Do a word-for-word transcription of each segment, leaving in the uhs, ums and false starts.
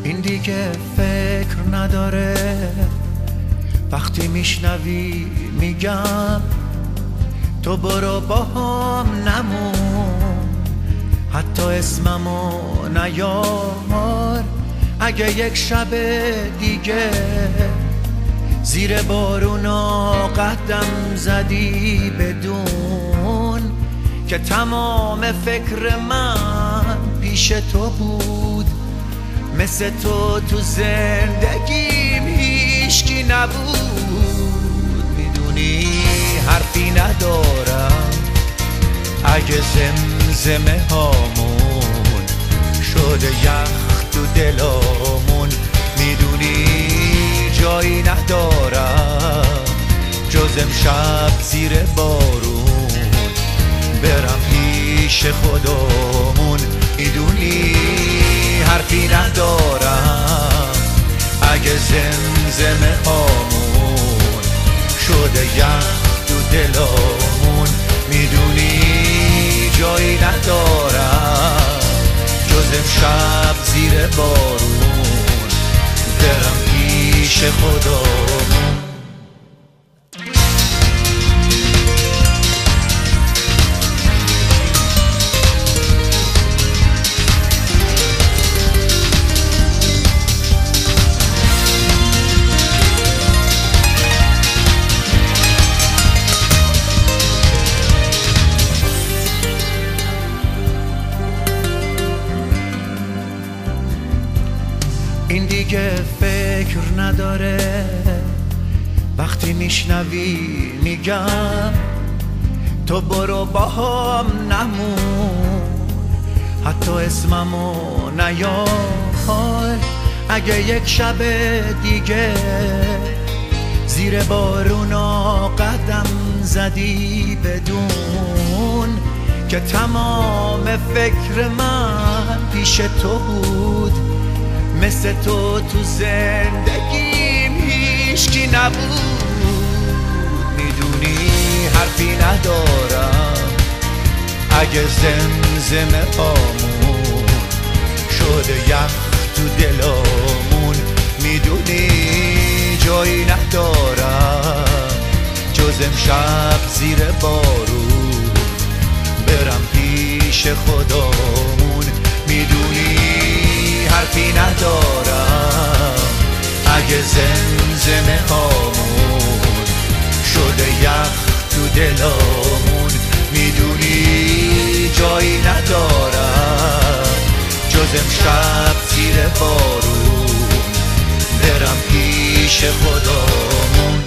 این دیگه فکر نداره. وقتی میشنوی میگم تو برو با هم نمون، حتی اسممو نیار. اگه یک شب دیگه زیر بارونا قدم زدی بدون که تمام فکر من پیش تو بود، مثل تو تو زندگیم هیچکی نبود. میدونی حرفی ندارم اگه زمزمه هامون شده یخ تو دلامون. میدونی جایی ندارم جز امشب زیر بارون برم پیش خودمون. میدونی حرفی ندارم اگه زمزمه هامون شده یخ تو دلامون. میدونی جایی ندارم جز امشب زیر بارون برم پیش خودمون. این دیگه فکر نداره. وقتی میشنوی میگم تو برو با هم نمون، حتی اسممو نیار. اگه یک شب دیگه زیر بارونا قدم زدی بدون که تمام فکر من پیش تو بود، مثل تو تو زندگیم هیچکی نبود. میدونی حرفی ندارم اگه زمزمه هامون شده یخ تو دلامون. میدونی جایی ندارم جز امشب زیر بارون برم پیش خودمون. میدونی حرفی ندارم اگه زمزمه هامون شده یخ تو دلامون. میدونی جایی ندارم جز امشب زیر بارون برم پیش خودمون.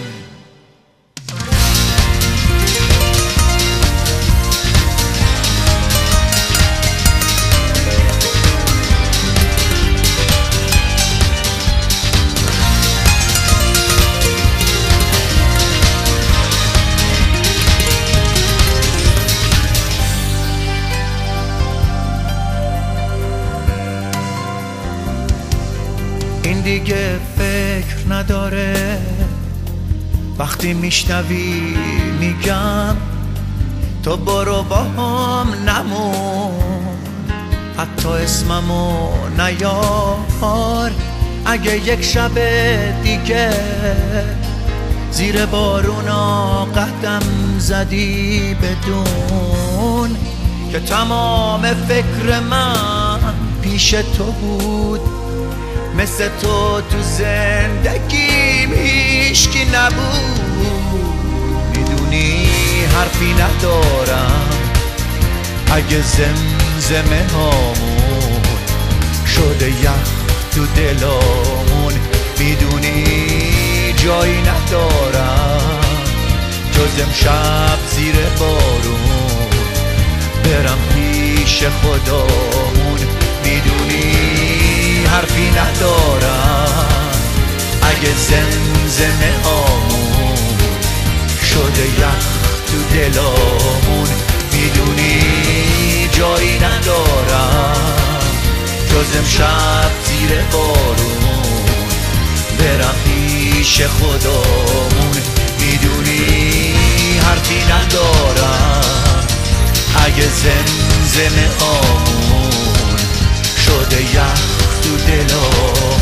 این دیگه فکر نداره. وقتی میشنوی میگم تو برو با هم نمون، حتی اسممو نیار. اگه یک شب دیگه زیر بارونا قدم زدی بدون که تمام فکر من پیش تو بود، مثل تو تو زندگیم هیچکی نبود. میدونی حرفی ندارم اگه زمزمه هامون شده یخ تو دلامون. میدونی جایی ندارم جز امشب زیر بارون برم پیش خودمون. میدونی حرفی ندارم اگه زمزمه هامون شده یخ تو دلامون. میدونی جایی ندارم جز امشب زیر بارون برم پیش خودمون. میدونی حرفی ندارم اگه زمزمه هامون شده یخ تو دلم.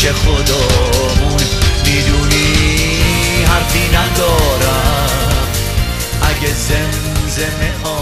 پیش خدامون. میدونی حرفی ندارم اگه زمزمه ها